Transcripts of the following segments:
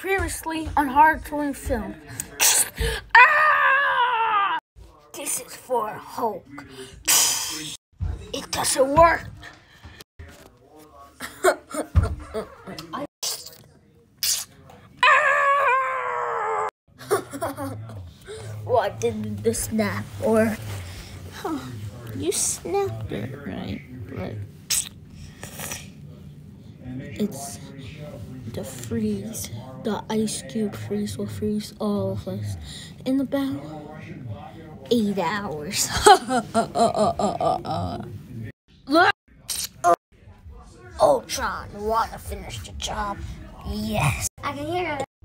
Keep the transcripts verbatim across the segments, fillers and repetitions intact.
Previously on Hard-Touring Film. Ah! This is for Hulk. It doesn't work. Ah! What did the snap? Or huh, you snapped it, right? But it's the freeze. The ice cube freeze will freeze all of us in about eight hours. Look! Ultron, wanna finish the job? Yes. I can hear it.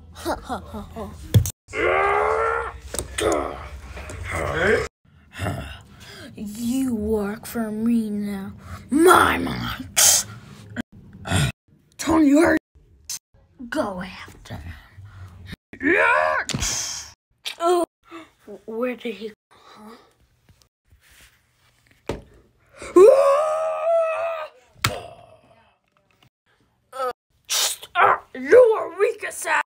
You work for me now. My mom. Tony, hurry. Go after him. Oh, where did he go? Huh? uh, uh, you are weak as that.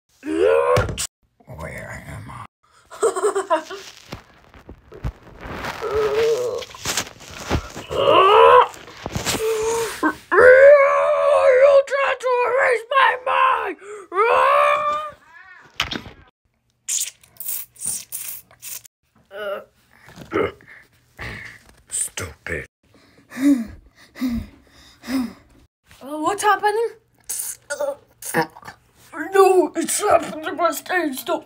Where am I? You tried to erase my mind. Uh, Stupid. uh, what's happening? Uh, no, it's happening by stage. Don't.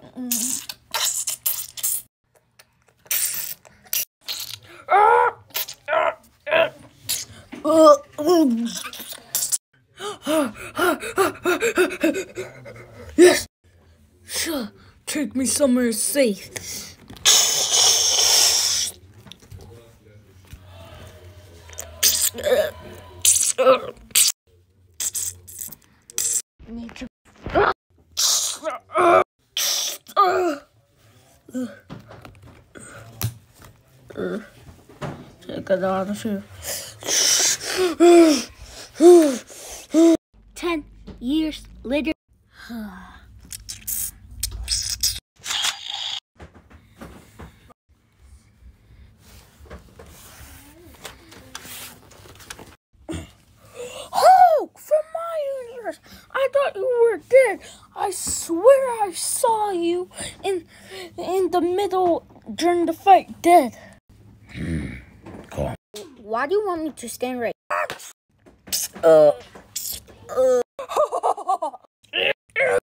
Uh, uh, uh, yes. Sure. Take me somewhere safe. Need to. Take it out of here. Ten years later. Hulk, from my universe! I thought you were dead. I swear I saw you in in the middle during the fight, dead. Hmm. Go on. Why do you want me to stand right? Uh. Uh.